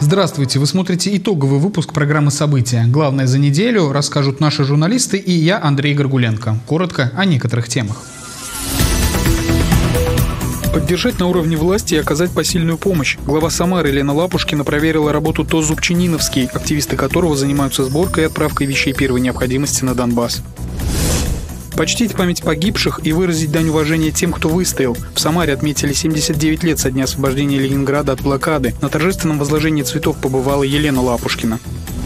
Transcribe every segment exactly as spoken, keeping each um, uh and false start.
Здравствуйте, вы смотрите итоговый выпуск программы «События». Главное за неделю расскажут наши журналисты и я, Андрей Горгуленко. Коротко о некоторых темах. Поддержать на уровне власти и оказать посильную помощь. Глава Самары Елена Лапушкина проверила работу ТОЗ «Зубчининовский», активисты которого занимаются сборкой и отправкой вещей первой необходимости на Донбасс. Почтить память погибших и выразить дань уважения тем, кто выстоял. В Самаре отметили семьдесят девять лет со дня освобождения Ленинграда от блокады. На торжественном возложении цветов побывала Елена Лапушкина.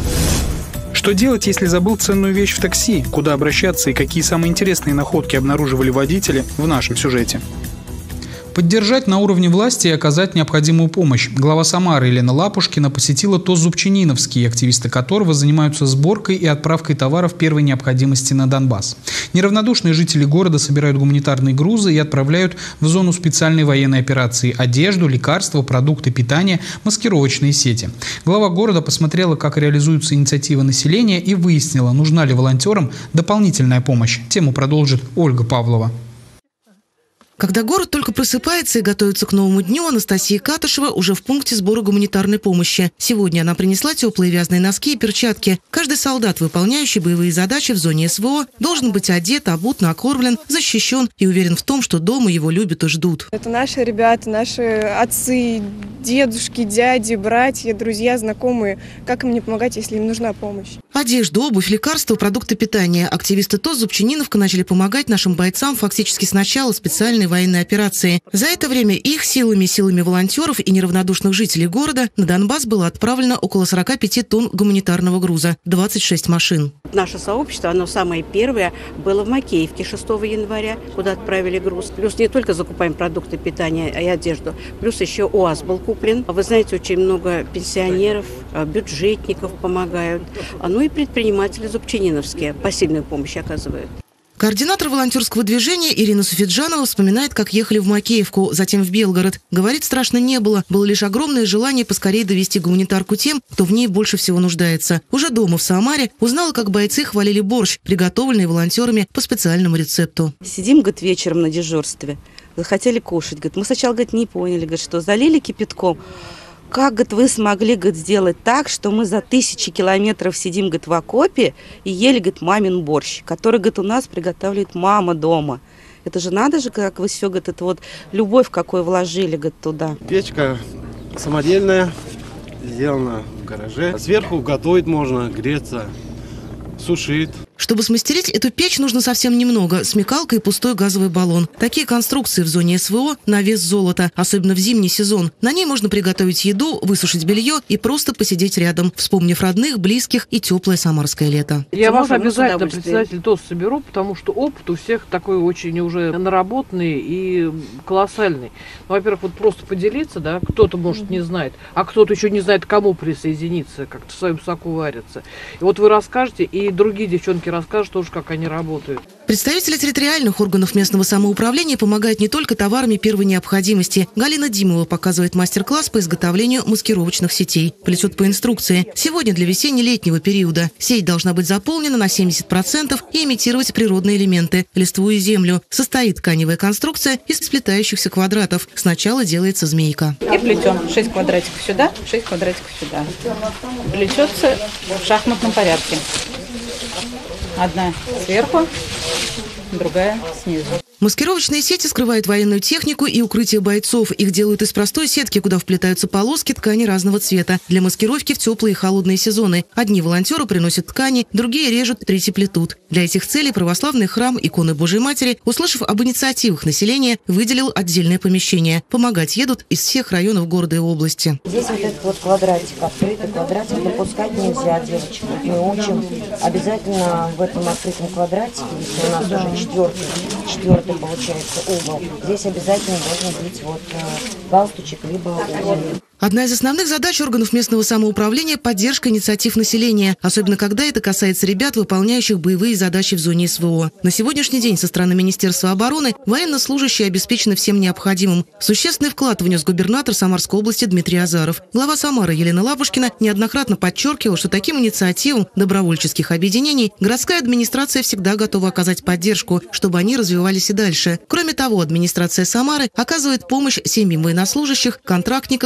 Что делать, если забыл ценную вещь в такси? Куда обращаться и какие самые интересные находки обнаруживали водители в нашем сюжете? Поддержать на уровне власти и оказать необходимую помощь. Глава Самары Елена Лапушкина посетила ТОЗ «Зубчининовский», активисты которого занимаются сборкой и отправкой товаров первой необходимости на Донбасс. Неравнодушные жители города собирают гуманитарные грузы и отправляют в зону специальной военной операции одежду, лекарства, продукты питания, маскировочные сети. Глава города посмотрела, как реализуются инициативы населения, и выяснила, нужна ли волонтерам дополнительная помощь. Тему продолжит Ольга Павлова. Когда город только просыпается и готовится к новому дню, Анастасия Катышева уже в пункте сбора гуманитарной помощи. Сегодня она принесла теплые вязаные носки и перчатки. Каждый солдат, выполняющий боевые задачи в зоне СВО, должен быть одет, обут, накормлен, защищен и уверен в том, что дома его любят и ждут. Это наши ребята, наши отцы, дедушки, дяди, братья, друзья, знакомые. Как им не помогать, если им нужна помощь? Одежду, обувь, лекарства, продукты питания. Активисты ТОЗ «Зубчининовка» начали помогать нашим бойцам фактически с начала специальной военной операции. За это время их силами, силами волонтеров и неравнодушных жителей города на Донбасс было отправлено около сорока пяти тонн гуманитарного груза, двадцать шесть машин. Наше сообщество, оно самое первое, было в Макеевке шестого января, куда отправили груз. Плюс не только закупаем продукты питания и одежду, плюс еще УАЗ был куплен. Вы знаете, очень много пенсионеров, бюджетников помогают, ну и предприниматели зубчининовские посильную помощь оказывают. Координатор волонтерского движения Ирина Суфиджанова вспоминает, как ехали в Макеевку, затем в Белгород. Говорит, страшно не было. Было лишь огромное желание поскорее довести гуманитарку тем, кто в ней больше всего нуждается. Уже дома в Самаре узнала, как бойцы хвалили борщ, приготовленный волонтерами по специальному рецепту. Сидим, говорит, вечером на дежурстве. Захотели кушать. Говорит, мы сначала, говорит, не поняли, говорит, что залили кипятком. Как, говорит, вы смогли, говорит, сделать так, что мы за тысячи километров сидим, говорит, в окопе и ели, говорит, мамин борщ, который, говорит, у нас приготавливает мама дома. Это же надо же, как вы все, говорит, это вот любовь какой вложили, говорит, туда. Печка самодельная, сделана в гараже. Сверху готовить можно, греться, сушить. Чтобы смастерить эту печь, нужно совсем немного – смекалка и пустой газовый баллон. Такие конструкции в зоне СВО на вес золота, особенно в зимний сезон. На ней можно приготовить еду, высушить белье и просто посидеть рядом, вспомнив родных, близких и теплое самарское лето. Я вас обязательно, председатель ТОЗ, соберу, потому что опыт у всех такой очень уже наработанный и колоссальный. Ну, во-первых, вот просто поделиться, да, кто-то, может, не знает, а кто-то еще не знает, к кому присоединиться, как-то в своем соку варится. И вот вы расскажете, и другие девчонки расскажут тоже, как они работают. Представители территориальных органов местного самоуправления помогают не только товарами первой необходимости. Галина Димова показывает мастер-класс по изготовлению маскировочных сетей. Плетет по инструкции. Сегодня для весенне-летнего периода. Сеть должна быть заполнена на семьдесят процентов и имитировать природные элементы – листву и землю. Состоит тканевая конструкция из сплетающихся квадратов. Сначала делается змейка. И плетем шесть квадратиков сюда, шесть квадратиков сюда. Плетется в шахматном порядке. Одна сверху, другая снизу. Маскировочные сети скрывают военную технику и укрытие бойцов. Их делают из простой сетки, куда вплетаются полоски ткани разного цвета для маскировки в теплые и холодные сезоны. Одни волонтеры приносят ткани, другие режут, третьи плетут. Для этих целей православный храм иконы Божией Матери, услышав об инициативах населения, выделил отдельное помещение. Помогать едут из всех районов города и области. Здесь вот этот вот квадратик, открытый квадратик, допускать нельзя девочек. Мы учим обязательно в этом открытом квадратике, если у нас уже четвертый, четвертый получается угол, здесь обязательно должен быть вот галстучек либо угол. Одна из основных задач органов местного самоуправления – поддержка инициатив населения, особенно когда это касается ребят, выполняющих боевые задачи в зоне СВО. На сегодняшний день со стороны Министерства обороны военнослужащие обеспечены всем необходимым. Существенный вклад внес губернатор Самарской области Дмитрий Азаров. Глава Самары Елена Лапушкина неоднократно подчеркивала, что таким инициативам добровольческих объединений городская администрация всегда готова оказать поддержку, чтобы они развивались и дальше. Кроме того, администрация Самары оказывает помощь семьям военнослужащих, контрактников и добровольцев,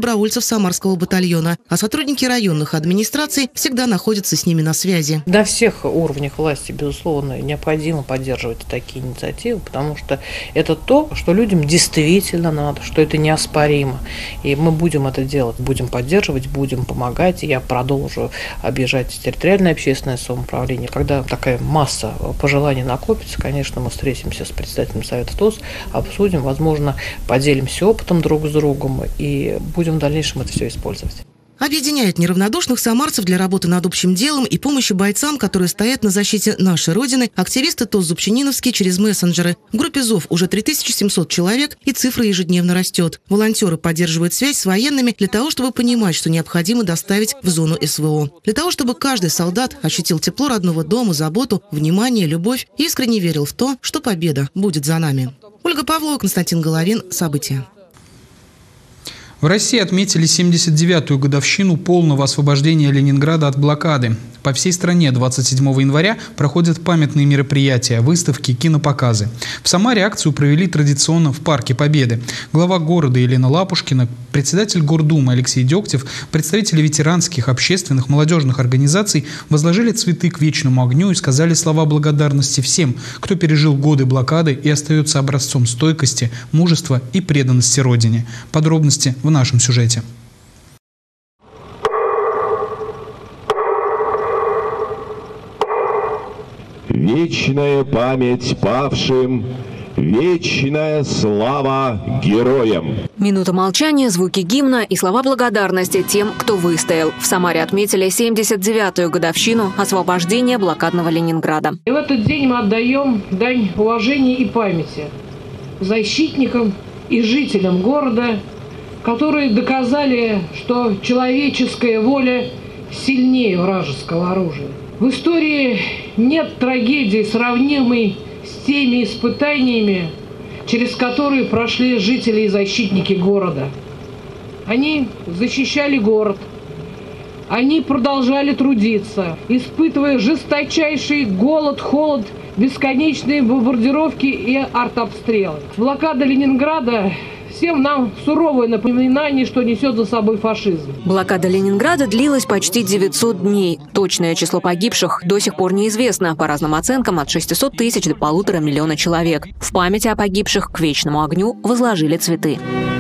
добровольцев Самарского батальона, а сотрудники районных администраций всегда находятся с ними на связи. На всех уровнях власти, безусловно, необходимо поддерживать такие инициативы, потому что это то, что людям действительно надо, что это неоспоримо. И мы будем это делать, будем поддерживать, будем помогать. Я продолжу объезжать территориальное общественное самоуправление. Когда такая масса пожеланий накопится, конечно, мы встретимся с председателем Совета ТОС, обсудим, возможно, поделимся опытом друг с другом и будем в дальнейшем это все использовать. Объединяет неравнодушных самарцев для работы над общим делом и помощи бойцам, которые стоят на защите нашей Родины, активисты ТОС Зубчининовский через мессенджеры. В группе ЗОВ уже три тысячи семьсот человек, и цифра ежедневно растет. Волонтеры поддерживают связь с военными для того, чтобы понимать, что необходимо доставить в зону СВО. Для того, чтобы каждый солдат ощутил тепло родного дома, заботу, внимание, любовь и искренне верил в то, что победа будет за нами. Ольга Павлова, Константин Головин. События. В России отметили семьдесят девятую годовщину полного освобождения Ленинграда от блокады. По всей стране двадцать седьмого января проходят памятные мероприятия, выставки, кинопоказы. В Самаре акцию провели традиционно в Парке Победы. Глава города Елена Лапушкина, председатель Гордумы Алексей Дегтев, представители ветеранских, общественных, молодежных организаций возложили цветы к вечному огню и сказали слова благодарности всем, кто пережил годы блокады и остается образцом стойкости, мужества и преданности Родине. Подробности в нашем сюжете. Вечная память павшим, вечная слава героям. Минута молчания, звуки гимна и слова благодарности тем, кто выстоял. В Самаре отметили семьдесят девятую годовщину освобождения блокадного Ленинграда. И в этот день мы отдаем дань уважения и памяти защитникам и жителям города, которые доказали, что человеческая воля сильнее вражеского оружия. В истории нет трагедии, сравнимой с теми испытаниями, через которые прошли жители и защитники города. Они защищали город, они продолжали трудиться, испытывая жесточайший голод, холод, бесконечные бомбардировки и артобстрелы. Блокада Ленинграда всем нам суровое напоминание, что несет за собой фашизм. Блокада Ленинграда длилась почти девятьсот дней. Точное число погибших до сих пор неизвестно. По разным оценкам, от шестисот тысяч до полутора миллиона человек. В память о погибших к вечному огню возложили цветы.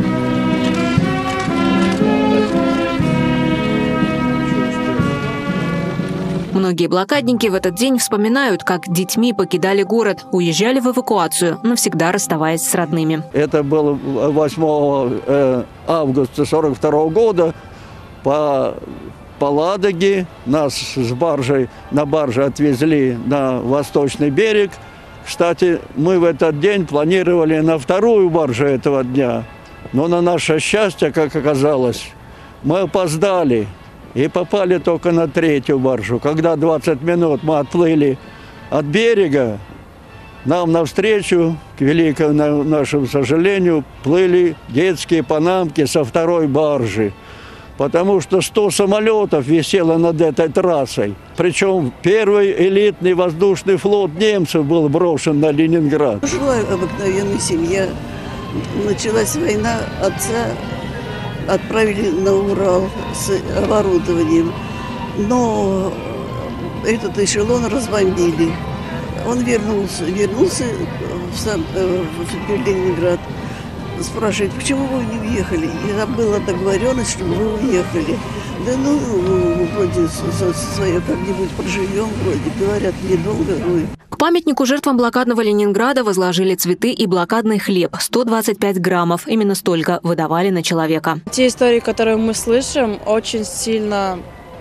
Многие блокадники в этот день вспоминают, как детьми покидали город, уезжали в эвакуацию, навсегда расставаясь с родными. Это было восьмого августа сорок второго года. По, по Ладоге нас с баржей, на барже отвезли на восточный берег. Кстати, мы в этот день планировали на вторую баржу этого дня. Но на наше счастье, как оказалось, мы опоздали. И попали только на третью баржу. Когда двадцать минут мы отплыли от берега, нам навстречу, к великому нашему сожалению, плыли детские панамки со второй баржи. Потому что сто самолетов висело над этой трассой. Причем первый элитный воздушный флот немцев был брошен на Ленинград. Жила обыкновенная семья. Началась война, отца отправили на Урал с оборудованием, но этот эшелон разбомбили. Он вернулся, вернулся в, сам, в Ленинград, спрашивает, почему вы не уехали? И там была договоренность, чтобы вы уехали. Да ну, вроде свое как-нибудь проживем, вроде, говорят, недолго. Ой. К памятнику жертвам блокадного Ленинграда возложили цветы и блокадный хлеб – сто двадцать пять граммов. Именно столько выдавали на человека. Те истории, которые мы слышим, очень сильно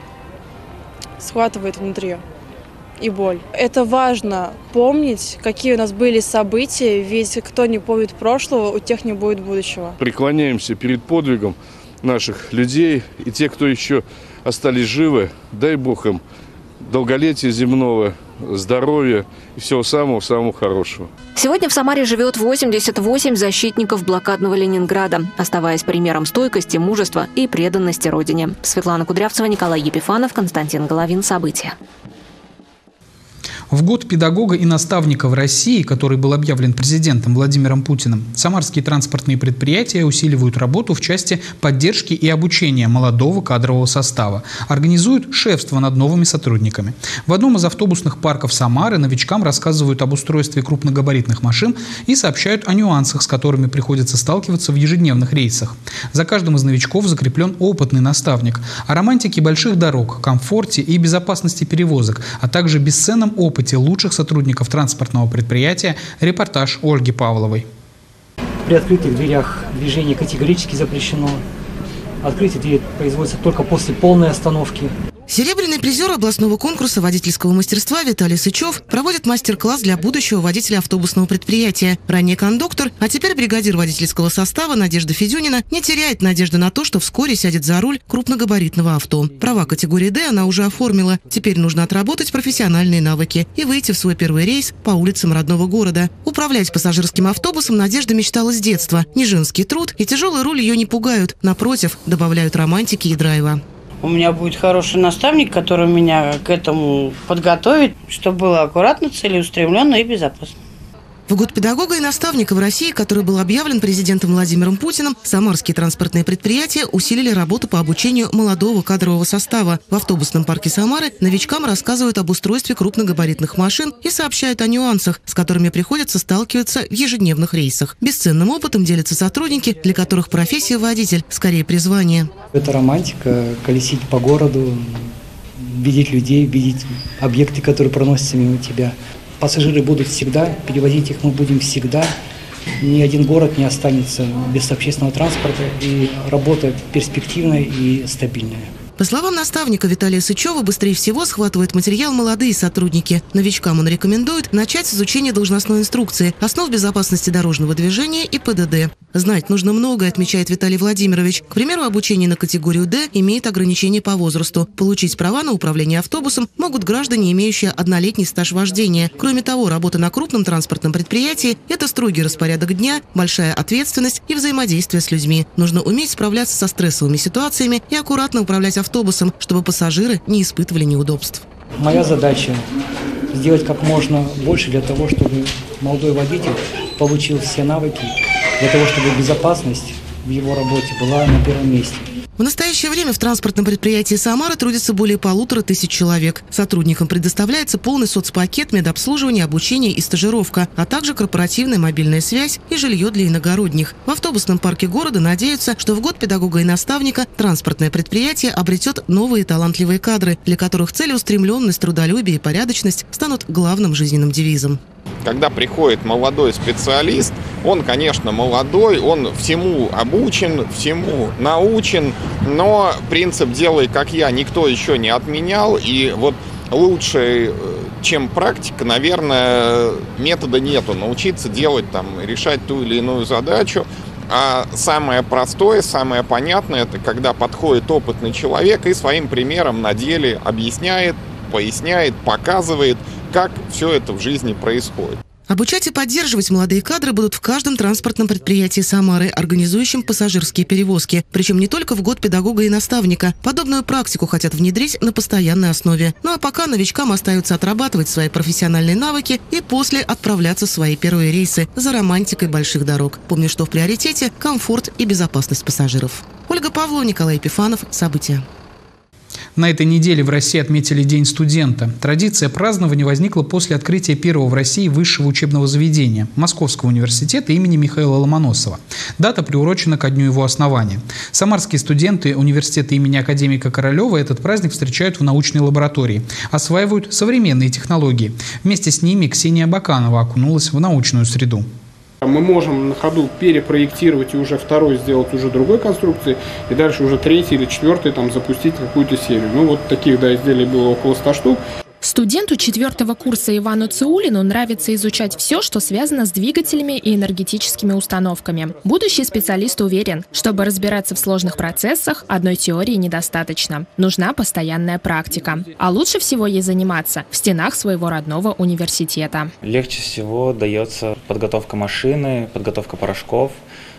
схватывают внутри и боль. Это важно помнить, какие у нас были события, ведь кто не помнит прошлого, у тех не будет будущего. Преклоняемся перед подвигом наших людей, и те, кто еще остались живы, дай Бог им долголетия земного, здоровья и всего самого-самого хорошего. Сегодня в Самаре живет восемьдесят восемь защитников блокадного Ленинграда, оставаясь примером стойкости, мужества и преданности Родине. Светлана Кудрявцева, Николай Епифанов, Константин Головин. События. В год педагога и наставника в России, который был объявлен президентом Владимиром Путиным, самарские транспортные предприятия усиливают работу в части поддержки и обучения молодого кадрового состава, организуют шефство над новыми сотрудниками. В одном из автобусных парков Самары новичкам рассказывают об устройстве крупногабаритных машин и сообщают о нюансах, с которыми приходится сталкиваться в ежедневных рейсах. За каждым из новичков закреплен опытный наставник. О романтике больших дорог, комфорте и безопасности перевозок, а также бесценном опыте лучших сотрудников транспортного предприятия репортаж Ольги Павловой. При открытых дверях движение категорически запрещено. Открытие двери производится только после полной остановки. Серебряный призер областного конкурса водительского мастерства Виталий Сычев проводит мастер-класс для будущего водителя автобусного предприятия. Ранее кондуктор, а теперь бригадир водительского состава Надежда Федюнина не теряет надежды на то, что вскоре сядет за руль крупногабаритного авто. Права категории «Д» она уже оформила. Теперь нужно отработать профессиональные навыки и выйти в свой первый рейс по улицам родного города. Управлять пассажирским автобусом Надежда мечтала с детства. Ни женский труд и тяжелый руль ее не пугают. Напротив, добавляют романтики и драйва. У меня будет хороший наставник, который меня к этому подготовит, чтобы было аккуратно, целеустремленно и безопасно. В год педагога и наставника в России, который был объявлен президентом Владимиром Путиным, самарские транспортные предприятия усилили работу по обучению молодого кадрового состава. В автобусном парке Самары новичкам рассказывают об устройстве крупногабаритных машин и сообщают о нюансах, с которыми приходится сталкиваться в ежедневных рейсах. Бесценным опытом делятся сотрудники, для которых профессия водитель скорее призвание. Это романтика, колесить по городу, видеть людей, видеть объекты, которые проносятся мимо тебя. Пассажиры будут всегда, перевозить их мы будем всегда. Ни один город не останется без общественного транспорта, и работа перспективная и стабильная. По словам наставника Виталия Сычева, быстрее всего схватывают материал молодые сотрудники. Новичкам он рекомендует начать с изучения должностной инструкции, основ безопасности дорожного движения и ПДД. Знать нужно многое, отмечает Виталий Владимирович. К примеру, обучение на категорию «Д» имеет ограничения по возрасту. Получить права на управление автобусом могут граждане, имеющие однолетний стаж вождения. Кроме того, работа на крупном транспортном предприятии – это строгий распорядок дня, большая ответственность и взаимодействие с людьми. Нужно уметь справляться со стрессовыми ситуациями и аккуратно управлять автобусом. автобусом, чтобы пассажиры не испытывали неудобств. Моя задача – сделать как можно больше для того, чтобы молодой водитель получил все навыки, для того, чтобы безопасность в его работе была на первом месте. В настоящее время в транспортном предприятии Самара трудится более полутора тысяч человек. Сотрудникам предоставляется полный соцпакет, медобслуживание, обучение и стажировка, а также корпоративная мобильная связь и жилье для иногородних. В автобусном парке города надеются, что в год педагога и наставника транспортное предприятие обретет новые талантливые кадры, для которых целеустремленность, трудолюбие и порядочность станут главным жизненным девизом. Когда приходит молодой специалист, он, конечно, молодой, он всему обучен, всему научен, но принцип «делай как я» никто еще не отменял, и вот лучше, чем практика, наверное, метода нету. Научиться делать, там, решать ту или иную задачу. А самое простое, самое понятное, это когда подходит опытный человек и своим примером на деле объясняет, поясняет, показывает, как все это в жизни происходит. Обучать и поддерживать молодые кадры будут в каждом транспортном предприятии Самары, организующем пассажирские перевозки. Причем не только в год педагога и наставника. Подобную практику хотят внедрить на постоянной основе. Ну а пока новичкам остается отрабатывать свои профессиональные навыки и после отправляться в свои первые рейсы за романтикой больших дорог. Помню, что в приоритете комфорт и безопасность пассажиров. Ольга Павлова, Николай Епифанов. События. На этой неделе в России отметили День студента. Традиция празднования возникла после открытия первого в России высшего учебного заведения – Московского университета имени Михаила Ломоносова. Дата приурочена ко дню его основания. Самарские студенты университета имени академика Королева этот праздник встречают в научной лаборатории. Осваивают современные технологии. Вместе с ними Ксения Баканова окунулась в научную среду. Мы можем на ходу перепроектировать и уже второй сделать уже другой конструкции, и дальше уже третий или четвертый там запустить какую-то серию. Ну вот таких, да, изделий было около ста штук. Студенту четвертого курса Ивану Циулину нравится изучать все, что связано с двигателями и энергетическими установками. Будущий специалист уверен, чтобы разбираться в сложных процессах, одной теории недостаточно. Нужна постоянная практика. А лучше всего ей заниматься в стенах своего родного университета. Легче всего дается подготовка машины, подготовка порошков.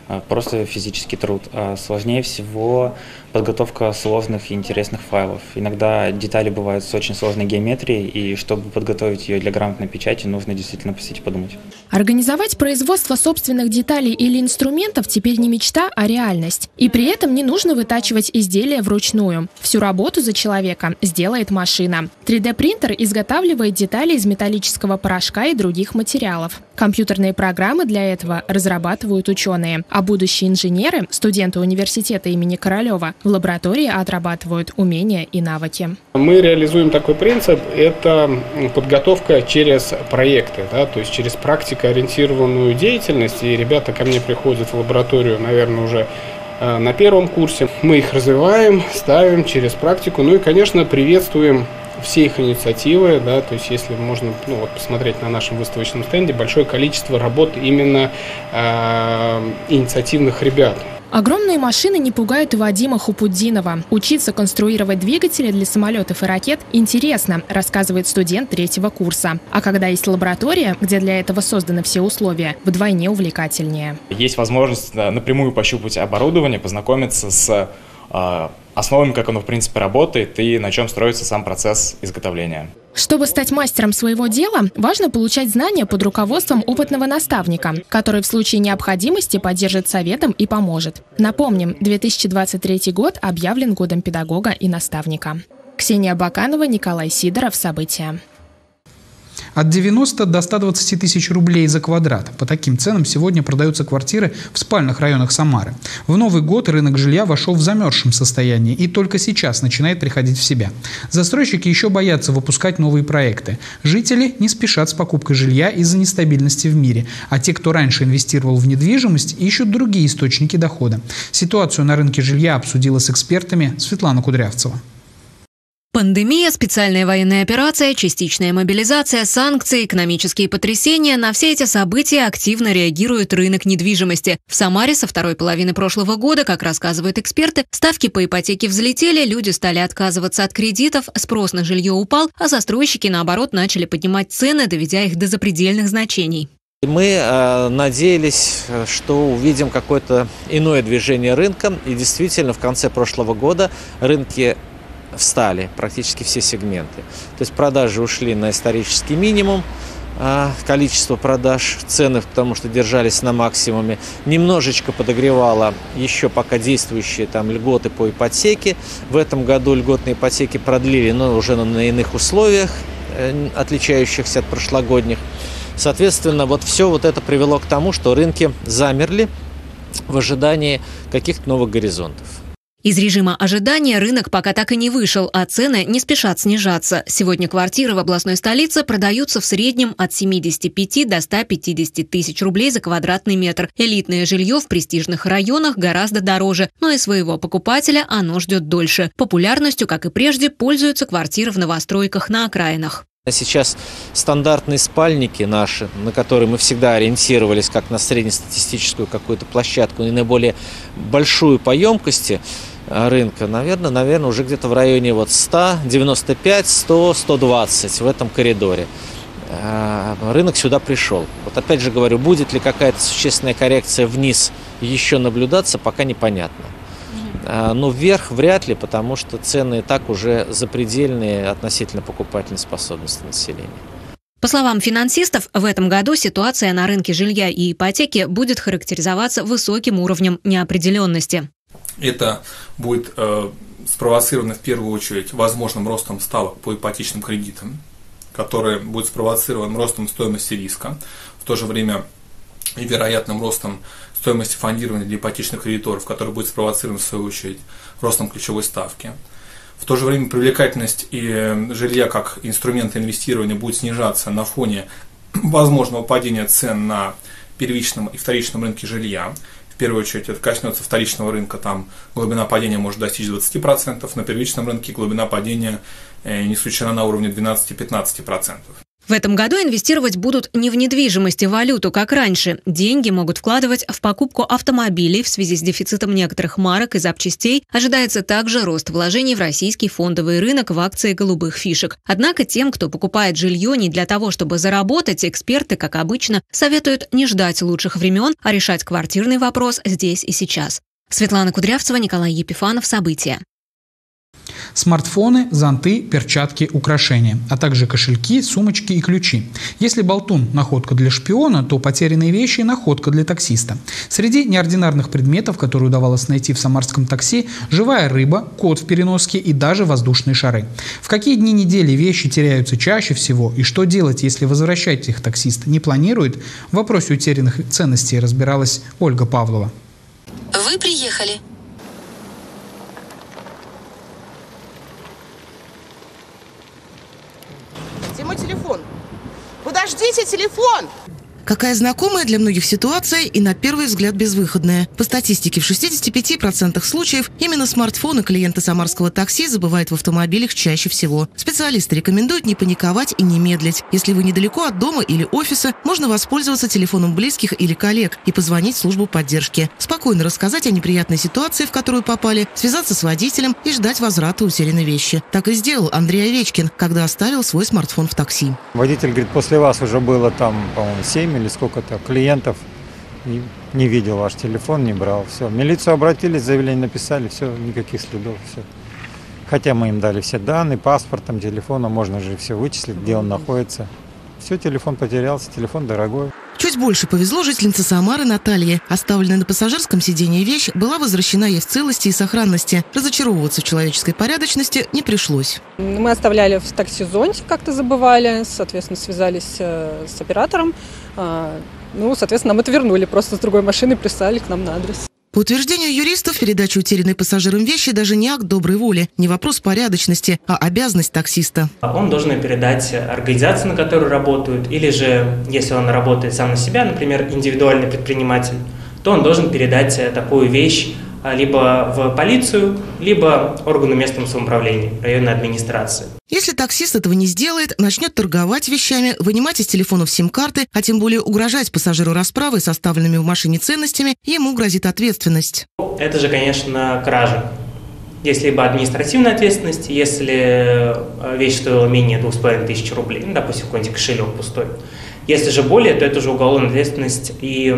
просто физический труд. А сложнее всего подготовка сложных и интересных файлов. Иногда детали бывают с очень сложной геометрией, и чтобы подготовить ее для грамотной печати, нужно действительно посидеть и подумать. Организовать производство собственных деталей или инструментов теперь не мечта, а реальность. И при этом не нужно вытачивать изделия вручную. Всю работу за человека сделает машина. три дэ принтер изготавливает детали из металлического порошка и других материалов. Компьютерные программы для этого разрабатывают ученые, а будущие инженеры, студенты университета имени Королева, в лаборатории отрабатывают умения и навыки. Мы реализуем такой принцип – это подготовка через проекты, да, то есть через практикоориентированную деятельность. И ребята ко мне приходят в лабораторию, наверное, уже на первом курсе. Мы их развиваем, ставим через практику. Ну и, конечно, приветствуем все их инициативы, да, то есть если можно, ну, вот, посмотреть на нашем выставочном стенде, большое количество работ именно э, инициативных ребят. Огромные машины не пугают и Вадима Хупуддинова. Учиться конструировать двигатели для самолетов и ракет интересно, рассказывает студент третьего курса. А когда есть лаборатория, где для этого созданы все условия, вдвойне увлекательнее. Есть возможность напрямую пощупать оборудование, познакомиться с э, основами, как оно в принципе работает и на чем строится сам процесс изготовления. Чтобы стать мастером своего дела, важно получать знания под руководством опытного наставника, который в случае необходимости поддержит советом и поможет. Напомним, две тысячи двадцать третий год объявлен годом педагога и наставника. Ксения Баканова, Николай Сидоров. События. От девяноста до ста двадцати тысяч рублей за квадрат. По таким ценам сегодня продаются квартиры в спальных районах Самары. В Новый год рынок жилья вошел в замерзшем состоянии и только сейчас начинает приходить в себя. Застройщики еще боятся выпускать новые проекты. Жители не спешат с покупкой жилья из-за нестабильности в мире. А те, кто раньше инвестировал в недвижимость, ищут другие источники дохода. Ситуацию на рынке жилья обсудила с экспертами Светлана Кудрявцева. Пандемия, специальная военная операция, частичная мобилизация, санкции, экономические потрясения – на все эти события активно реагирует рынок недвижимости. В Самаре со второй половины прошлого года, как рассказывают эксперты, ставки по ипотеке взлетели, люди стали отказываться от кредитов, спрос на жилье упал, а застройщики, наоборот, начали поднимать цены, доведя их до запредельных значений. Мы э, надеялись, что увидим какое-то иное движение рынка, и действительно в конце прошлого года рынки встали, практически все сегменты. То есть продажи ушли на исторический минимум, количество продаж, цены, потому что держались на максимуме. Немножечко подогревало еще пока действующие там льготы по ипотеке. В этом году льготные ипотеки продлили, но уже на иных условиях, отличающихся от прошлогодних. Соответственно, вот все вот это привело к тому, что рынки замерли в ожидании каких-то новых горизонтов. Из режима ожидания рынок пока так и не вышел, а цены не спешат снижаться. Сегодня квартиры в областной столице продаются в среднем от семидесяти пяти до ста пятидесяти тысяч рублей за квадратный метр. Элитное жилье в престижных районах гораздо дороже, но и своего покупателя оно ждет дольше. Популярностью, как и прежде, пользуются квартиры в новостройках на окраинах. Сейчас стандартные спальники наши, на которые мы всегда ориентировались как на среднестатистическую какую-то площадку и наиболее большую по емкости рынка, наверное, наверное, уже где-то в районе вот ста, девяноста пяти, ста, ста двадцати в этом коридоре. Рынок сюда пришел. Вот опять же говорю, будет ли какая-то существенная коррекция вниз еще наблюдаться, пока непонятно. Но вверх вряд ли, потому что цены и так уже запредельные относительно покупательной способности населения. По словам финансистов, в этом году ситуация на рынке жилья и ипотеки будет характеризоваться высоким уровнем неопределенности. Это будет э, спровоцировано в первую очередь возможным ростом ставок по ипотечным кредитам, который будет спровоцирован ростом стоимости риска, в то же время и вероятным ростом стоимости фондирования для ипотечных кредиторов, который будет спровоцирован в свою очередь ростом ключевой ставки. В то же время привлекательность и жилья как инструмента инвестирования будет снижаться на фоне возможного падения цен на первичном и вторичном рынке жилья. В первую очередь это коснется вторичного рынка, там глубина падения может достичь двадцати процентов, на первичном рынке глубина падения не исключена на уровне двенадцати-пятнадцати процентов. В этом году инвестировать будут не в недвижимость и валюту, как раньше. Деньги могут вкладывать в покупку автомобилей в связи с дефицитом некоторых марок и запчастей. Ожидается также рост вложений в российский фондовый рынок в акции голубых фишек. Однако тем, кто покупает жилье не для того, чтобы заработать, эксперты, как обычно, советуют не ждать лучших времен, а решать квартирный вопрос здесь и сейчас. Светлана Кудрявцева, Николай Епифанов. События. Смартфоны, зонты, перчатки, украшения, а также кошельки, сумочки и ключи. Если болтун – находка для шпиона, то потерянные вещи – находка для таксиста. Среди неординарных предметов, которые удавалось найти в самарском такси – живая рыба, кот в переноске и даже воздушные шары. В какие дни недели вещи теряются чаще всего и что делать, если возвращать их таксист не планирует, в вопросе утерянных ценностей разбиралась Ольга Павлова. Вы приехали. Мой телефон. Подождите, телефон! Какая знакомая для многих ситуация и на первый взгляд безвыходная. По статистике, в шестидесяти пяти процентах случаев именно смартфоны клиенты самарского такси забывают в автомобилях чаще всего. Специалисты рекомендуют не паниковать и не медлить. Если вы недалеко от дома или офиса, можно воспользоваться телефоном близких или коллег и позвонить в службу поддержки. Спокойно рассказать о неприятной ситуации, в которую попали, связаться с водителем и ждать возврата утерянной вещи. Так и сделал Андрей Овечкин, когда оставил свой смартфон в такси. Водитель говорит, после вас уже было там, по-моему, семь или сколько-то клиентов, и не видел ваш телефон, не брал. Все. В милицию обратились, заявление написали, все, никаких следов, все. Хотя мы им дали все данные, паспортом, телефоном, можно же все вычислить, где он находится. Все, телефон потерялся, телефон дорогой. Чуть больше повезло жительнице Самары Наталье. Оставленная на пассажирском сиденье вещь была возвращена ей в целости и сохранности. Разочаровываться в человеческой порядочности не пришлось. Мы оставляли в такси зонтик, как-то забывали, соответственно, связались с оператором. Ну, соответственно, нам это вернули, просто с другой машины прислали к нам на адрес. По утверждению юристов, передача утерянной пассажирам вещи даже не акт доброй воли, не вопрос порядочности, а обязанность таксиста. Он должен передать организации, на которую работают, или же, если он работает сам на себя, например, индивидуальный предприниматель, то он должен передать такую вещь либо в полицию, либо органу местного самоуправления, районной администрации. Если таксист этого не сделает, начнет торговать вещами, вынимать из телефонов сим-карты, а тем более угрожать пассажиру расправой с оставленными в машине ценностями, ему грозит ответственность. Это же, конечно, кража. Есть либо административная ответственность, если вещь стоила менее двух с половиной тысяч рублей, ну, допустим, какой-нибудь кошелек пустой. Если же более, то это уже уголовная ответственность и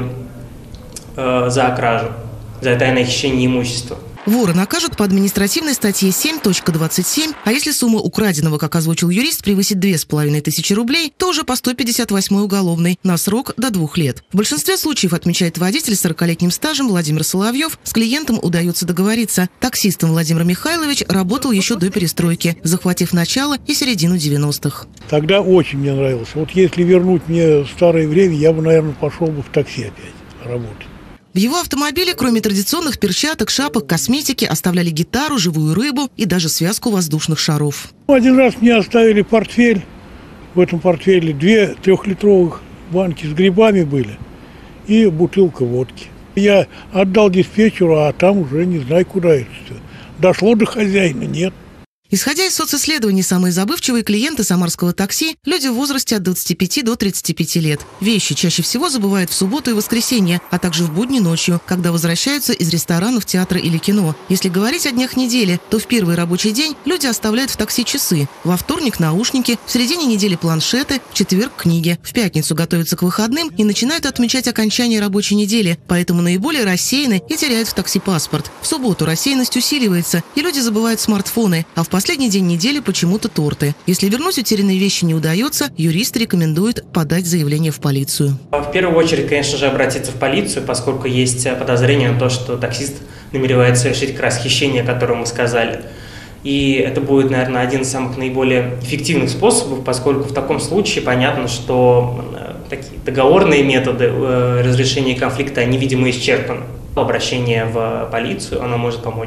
э, за кражу, за тайное хищение имущества. Вора накажут по административной статье семь точка двадцать семь, а если сумма украденного, как озвучил юрист, превысит две с половиной тысячи рублей, то уже по сто пятьдесят восьмой уголовной, на срок до двух лет. В большинстве случаев, отмечает водитель с сорокалетним стажем Владимир Соловьев, с клиентом удается договориться. Таксистом Владимир Михайлович работал еще до перестройки, захватив начало и середину девяностых. Тогда очень мне нравилось. Вот если вернуть мне старое время, я бы, наверное, пошел бы в такси опять работать. В его автомобиле, кроме традиционных перчаток, шапок, косметики, оставляли гитару, живую рыбу и даже связку воздушных шаров. Один раз мне оставили портфель. В этом портфеле две трехлитровых банки с грибами были и бутылка водки. Я отдал диспетчеру, а там уже не знаю, куда это все. Дошло до хозяина, нет. Исходя из социсследований, самые забывчивые клиенты самарского такси – люди в возрасте от двадцати пяти до тридцати пяти лет. Вещи чаще всего забывают в субботу и воскресенье, а также в будни ночью, когда возвращаются из ресторанов, театра или кино. Если говорить о днях недели, то в первый рабочий день люди оставляют в такси часы, во вторник – наушники, в середине недели – планшеты, в четверг – книги, в пятницу готовятся к выходным и начинают отмечать окончание рабочей недели, поэтому наиболее рассеяны и теряют в такси паспорт. В субботу рассеянность усиливается, и люди забывают смартфоны, а в последний день недели почему-то торты. Если вернуть утерянные вещи не удается, юрист рекомендует подать заявление в полицию. В первую очередь, конечно же, обратиться в полицию, поскольку есть подозрение на то, что таксист намеревается совершить как раз хищение, о котором мы сказали. И это будет, наверное, один из самых наиболее эффективных способов, поскольку в таком случае понятно, что такие договорные методы разрешения конфликта, они, видимо, исчерпаны. Обращение в полицию, оно может помочь.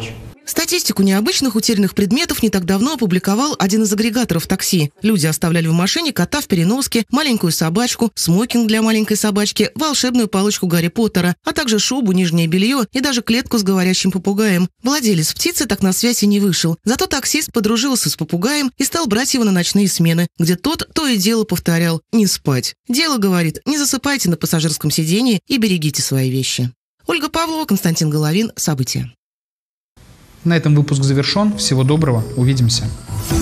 Статистику необычных утерянных предметов не так давно опубликовал один из агрегаторов такси. Люди оставляли в машине кота в переноске, маленькую собачку, смокинг для маленькой собачки, волшебную палочку Гарри Поттера, а также шубу, нижнее белье и даже клетку с говорящим попугаем. Владелец птицы так на связь и не вышел. Зато таксист подружился с попугаем и стал брать его на ночные смены, где тот то и дело повторял «не спать». Дело, говорит, не засыпайте на пассажирском сидении и берегите свои вещи. Ольга Павлова, Константин Головин. События. На этом выпуск завершен. Всего доброго. Увидимся.